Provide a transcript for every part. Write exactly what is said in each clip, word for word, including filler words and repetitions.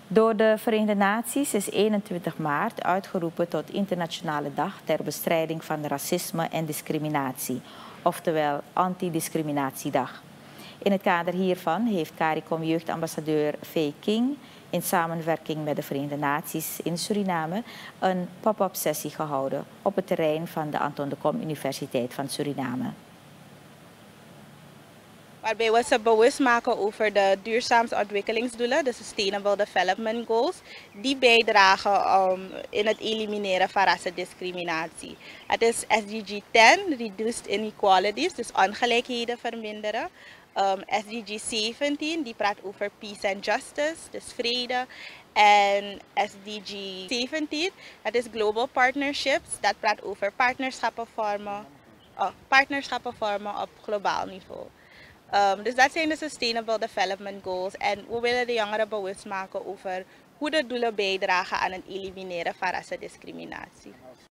Door de Verenigde Naties is eenentwintig maart uitgeroepen tot Internationale Dag ter bestrijding van racisme en discriminatie, oftewel Antidiscriminatiedag. In het kader hiervan heeft CARICOM jeugdambassadeur Faye King in samenwerking met de Verenigde Naties in Suriname een pop-up sessie gehouden op het terrein van de Anton de Kom Universiteit van Suriname. Waarbij we ze bewust maken over de duurzame ontwikkelingsdoelen, de Sustainable Development Goals, die bijdragen um, in het elimineren van rassendiscriminatie. Het is S D G tien, Reduced Inequalities, dus ongelijkheden verminderen. Um, S D G zeventien, die praat over Peace and Justice, dus vrede. En S D G zeventien, dat is Global Partnerships, dat praat over partnerschappen vormen, oh, partnerschappen vormen op globaal niveau. Um, dus dat zijn de Sustainable Development Goals en we willen de jongeren bewust maken over hoe de doelen bijdragen aan het elimineren van rassendiscriminatie.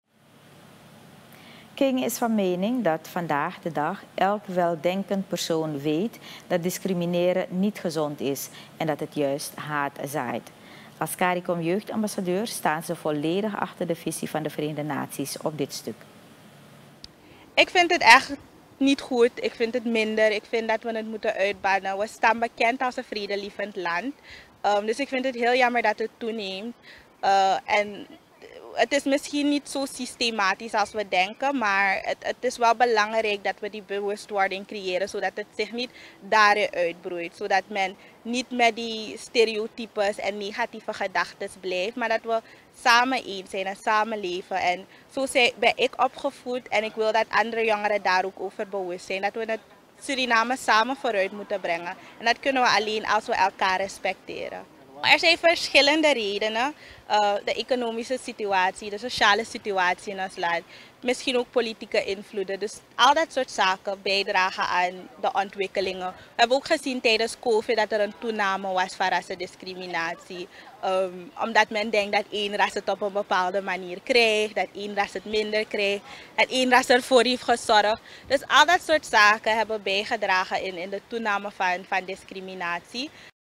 King is van mening dat vandaag de dag elk weldenkend persoon weet dat discrimineren niet gezond is en dat het juist haat zaait. Als CARICOM jeugdambassadeur staan ze volledig achter de visie van de Verenigde Naties op dit stuk. Ik vind het echt niet goed, ik vind het minder, ik vind dat we het moeten uitbannen. We staan bekend als een vredelievend land, um, dus ik vind het heel jammer dat het toeneemt. Uh, en het is misschien niet zo systematisch als we denken, maar het, het is wel belangrijk dat we die bewustwording creëren, zodat het zich niet daarin uitbroeit. Zodat men niet met die stereotypes en negatieve gedachten blijft, maar dat we samen eens zijn en samen leven. En zo ben ik opgevoed en ik wil dat andere jongeren daar ook over bewust zijn. Dat we het Suriname samen vooruit moeten brengen. En dat kunnen we alleen als we elkaar respecteren. Er zijn verschillende redenen. Uh, de economische situatie, de sociale situatie in ons land, misschien ook politieke invloeden. Dus al dat soort zaken bijdragen aan de ontwikkelingen. We hebben ook gezien tijdens COVID dat er een toename was van rassendiscriminatie. Um, omdat men denkt dat één ras het op een bepaalde manier krijgt, dat één ras het minder krijgt, dat één ras ervoor heeft gezorgd. Dus al dat soort zaken hebben bijgedragen in, in de toename van, van discriminatie.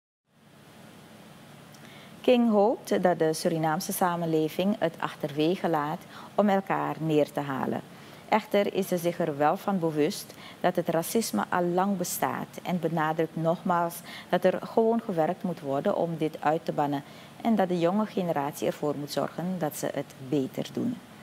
King hoopt dat de Surinaamse samenleving het achterwege laat om elkaar neer te halen. Echter is ze zich er wel van bewust dat het racisme al lang bestaat en benadrukt nogmaals dat er gewoon gewerkt moet worden om dit uit te bannen en dat de jonge generatie ervoor moet zorgen dat ze het beter doen.